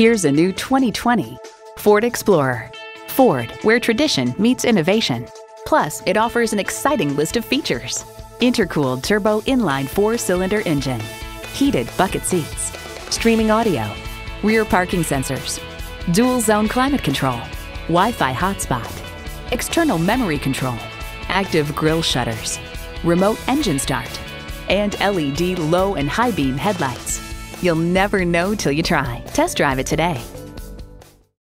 Here's a new 2020 Ford Explorer. Ford, where tradition meets innovation. Plus, it offers an exciting list of features. Intercooled turbo inline 4-cylinder engine, heated bucket seats, streaming audio, rear parking sensors, dual zone climate control, Wi-Fi hotspot, external memory control, active grille shutters, remote engine start, and LED low and high beam headlights. You'll never know till you try. Test drive it today.